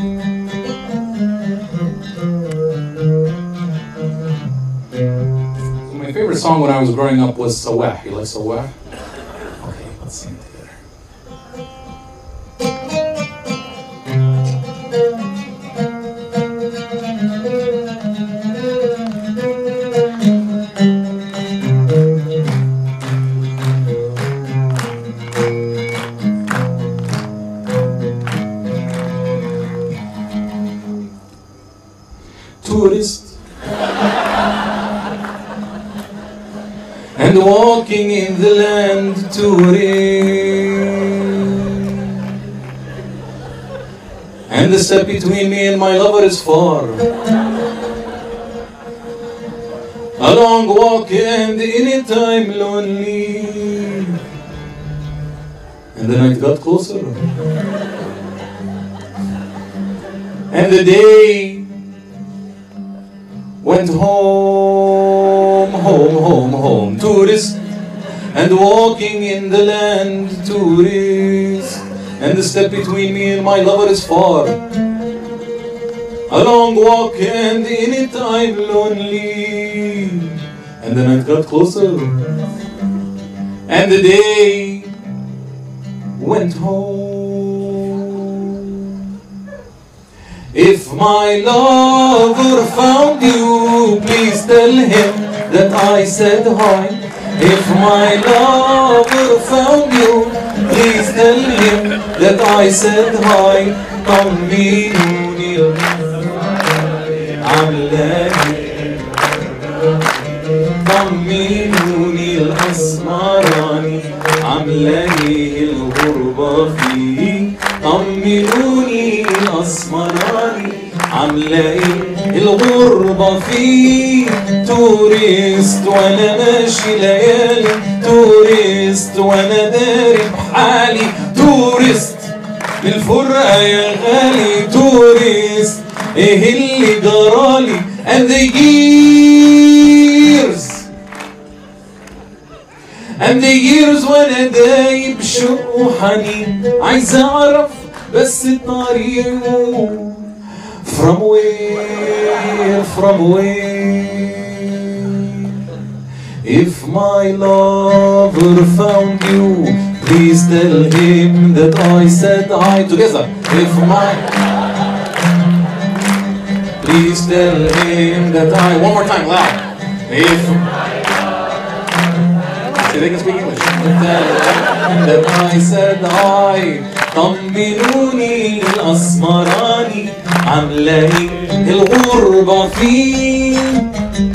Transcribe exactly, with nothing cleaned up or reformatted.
My favorite song when I was growing up was Sawah. You like Sawah? Okay, let's sing it together. Tourist and walking in the land, tourist, and the step between me and my lover is far. A long walk and anytime lonely, and the night got closer, and the day went home, home, home, home. Tourist and walking in the land, tourist, and the step between me and my lover is far. A long walk and anytime lonely, and the night got closer, and the day went home. If my lover found you, please tell him that I said hi. If my lover found you, please tell him that I said hi. طمنوني عملاني، طمنوني الأسمراني، عملاني الغربة فيه. طمنوني الأسمراني، عملاني الغربة فيه. تورست وانا ماشي ليالي، تورست وانا داري بحالي، تورست للفرقة يا غالي، تورست ايه اللي جرالي. and the years and the years وانا دايب شوق وحنين، عايز اعرف بس الطريق. from where from where. If my lover found you, please tell him that I said hi. Together. If my please tell him that I. One more time, loud. If see, they can speak English. Tell him that I said hi. طمنوني الأسمراني، عملاني الغربة فيه.